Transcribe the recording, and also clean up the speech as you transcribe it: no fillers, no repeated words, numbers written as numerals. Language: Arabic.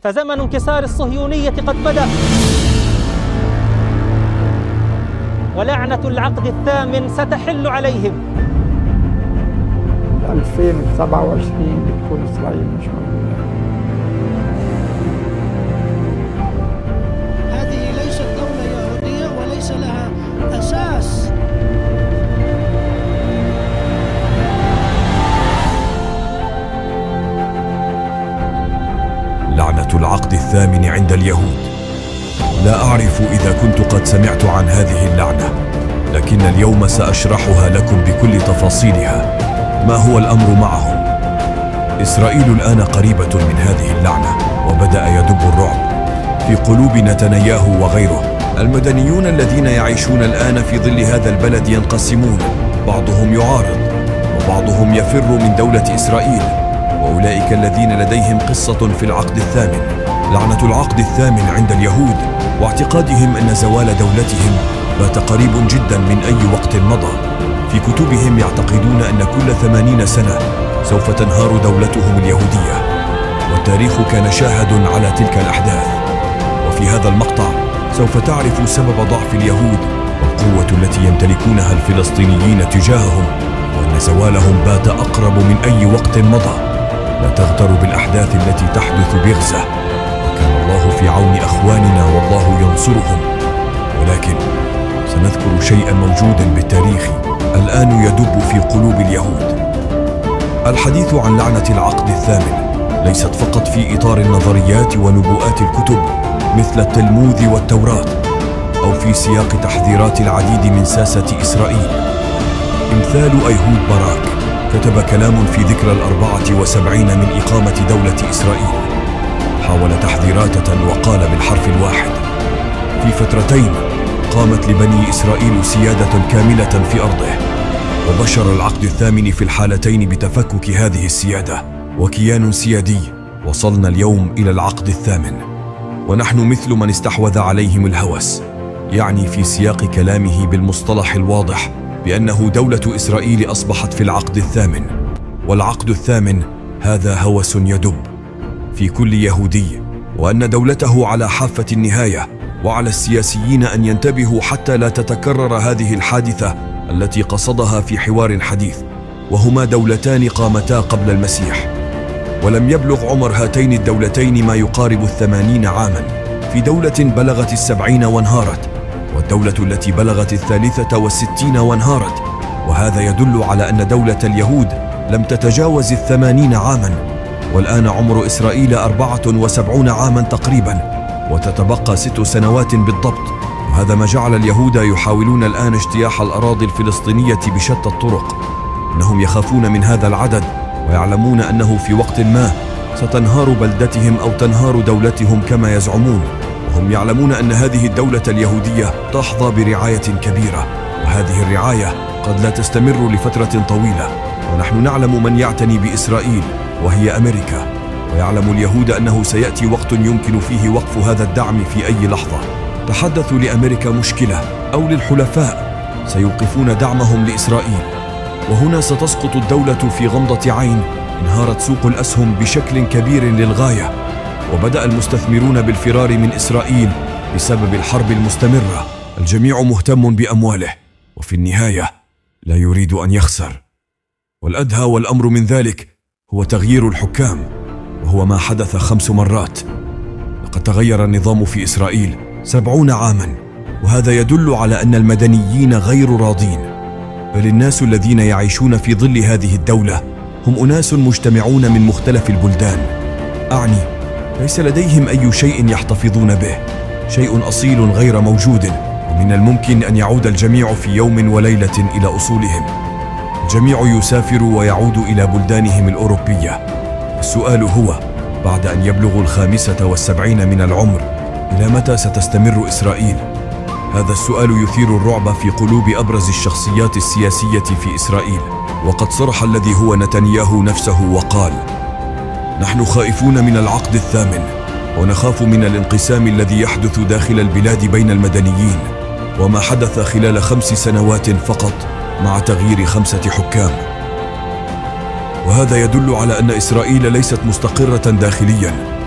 فزمن انكسار الصهيونية قد بدأ، ولعنة العقد الثامن ستحل عليهم. 2027 بتكون إسرائيل مش موجودة. هذه ليست دولة يهودية وليس لها أساس. لعنة العقد الثامن عند اليهود. لا أعرف إذا كنت قد سمعت عن هذه اللعنة، لكن اليوم سأشرحها لكم بكل تفاصيلها. ما هو الأمر معهم؟ إسرائيل الآن قريبة من هذه اللعنة، وبدأ يدب الرعب في قلوب نتنياهو وغيره. المدنيون الذين يعيشون الآن في ظل هذا البلد ينقسمون، بعضهم يعارض وبعضهم يفر من دولة إسرائيل، وأولئك الذين لديهم قصة في العقد الثامن. لعنة العقد الثامن عند اليهود واعتقادهم أن زوال دولتهم بات قريب جدا من أي وقت مضى. في كتبهم يعتقدون أن كل 80 سنة سوف تنهار دولتهم اليهودية، والتاريخ كان شاهد على تلك الأحداث. وفي هذا المقطع سوف تعرف سبب ضعف اليهود والقوة التي يمتلكونها الفلسطينيين تجاههم، وأن زوالهم بات أقرب من أي وقت مضى. لا تغتر بالأحداث التي تحدث بغزة، وكان الله في عون أخواننا والله ينصرهم. ولكن سنذكر شيئا موجودا بالتاريخ الآن يدب في قلوب اليهود. الحديث عن لعنة العقد الثامن ليست فقط في إطار النظريات ونبوءات الكتب مثل التلمود والتوراة، أو في سياق تحذيرات العديد من ساسة إسرائيل. إمثال أيهود باراك كتب كلام في ذكرى 74 من إقامة دولة إسرائيل، حاول تحذيرات وقال بالحرف الواحد: في فترتين قامت لبني إسرائيل سيادة كاملة في أرضه، وبشر العقد الثامن في الحالتين بتفكك هذه السيادة وكيان سيادي. وصلنا اليوم إلى العقد الثامن، ونحن مثل من استحوذ عليهم الهوس، يعني في سياق كلامه بالمصطلح الواضح بأنه دولة إسرائيل أصبحت في العقد الثامن. والعقد الثامن هذا هوس يدب في كل يهودي، وأن دولته على حافة النهاية، وعلى السياسيين أن ينتبهوا حتى لا تتكرر هذه الحادثة التي قصدها في حوار حديث، وهما دولتان قامتا قبل المسيح، ولم يبلغ عمر هاتين الدولتين ما يقارب 80 عاما. في دولة بلغت 70 وانهارت، والدولة التي بلغت 63 وانهارت، وهذا يدل على أن دولة اليهود لم تتجاوز 80 عاما. والآن عمر إسرائيل 74 عاما تقريبا، وتتبقى 6 سنوات بالضبط. وهذا ما جعل اليهود يحاولون الآن اجتياح الأراضي الفلسطينية بشتى الطرق. إنهم يخافون من هذا العدد، ويعلمون أنه في وقت ما ستنهار بلدتهم أو تنهار دولتهم كما يزعمون. وهم يعلمون أن هذه الدولة اليهودية تحظى برعاية كبيرة، وهذه الرعاية قد لا تستمر لفترة طويلة. ونحن نعلم من يعتني بإسرائيل، وهي أمريكا. ويعلم اليهود أنه سيأتي وقت يمكن فيه وقف هذا الدعم في أي لحظة. تحدثوا لأمريكا مشكلة أو للحلفاء سيوقفون دعمهم لإسرائيل، وهنا ستسقط الدولة في غمضة عين. انهارت سوق الأسهم بشكل كبير للغاية، وبدأ المستثمرون بالفرار من إسرائيل بسبب الحرب المستمرة. الجميع مهتم بأمواله، وفي النهاية لا يريد أن يخسر. والأدهى والأمر من ذلك هو تغيير الحكام، وهو ما حدث 5 مرات. لقد تغير النظام في إسرائيل 70 عاما، وهذا يدل على أن المدنيين غير راضين. بل الناس الذين يعيشون في ظل هذه الدولة هم أناس مجتمعون من مختلف البلدان. أعني ليس لديهم أي شيء يحتفظون به، شيء أصيل غير موجود، ومن الممكن أن يعود الجميع في يوم وليلة إلى أصولهم. الجميع يسافر ويعود إلى بلدانهم الأوروبية. السؤال هو: بعد أن يبلغوا 75 من العمر، إلى متى ستستمر إسرائيل؟ هذا السؤال يثير الرعب في قلوب أبرز الشخصيات السياسية في إسرائيل. وقد صرح الذي هو نتنياهو نفسه وقال: نحن خائفون من العقد الثامن، ونخاف من الانقسام الذي يحدث داخل البلاد بين المدنيين، وما حدث خلال 5 سنوات فقط مع تغيير 5 حكام. وهذا يدل على أن إسرائيل ليست مستقرة داخليا،